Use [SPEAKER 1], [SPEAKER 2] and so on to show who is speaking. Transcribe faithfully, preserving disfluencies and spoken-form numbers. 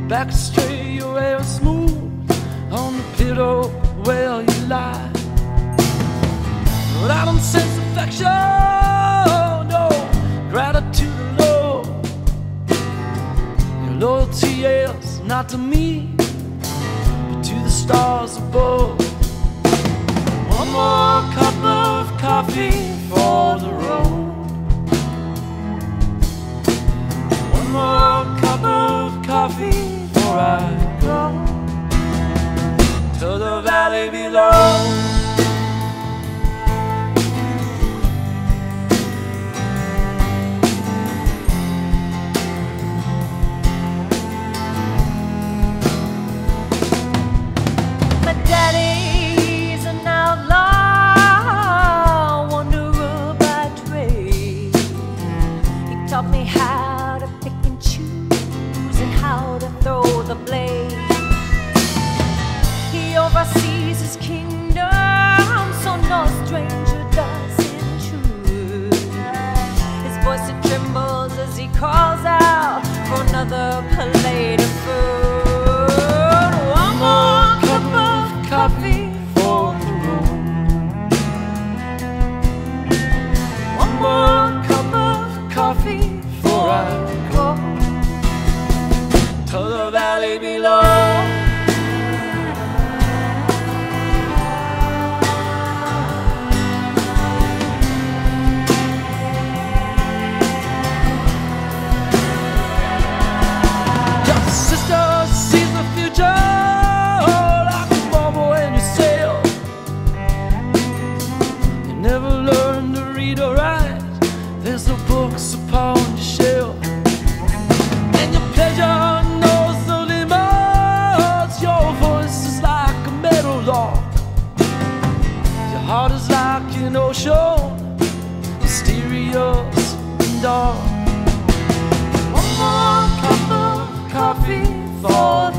[SPEAKER 1] back straight, your hair smooth on the pillow where you lie. But I don't sense affection, no gratitude alone. Your loyalty is not to me, but to the stars above. One more cup of coffee for the road. One more cup of coffee before I go to the valley below.
[SPEAKER 2] Oversees his kingdom, so no stranger does intrude. His voice it trembles as he calls out for another plate of food. One more cup of coffee for the road. One more cup of coffee before I go to the valley below. There's no books upon your shelf, and your pleasure knows no limits. Your voice is like a meadow lark. Your heart is like an ocean, mysterious and dark. One more cup of coffee for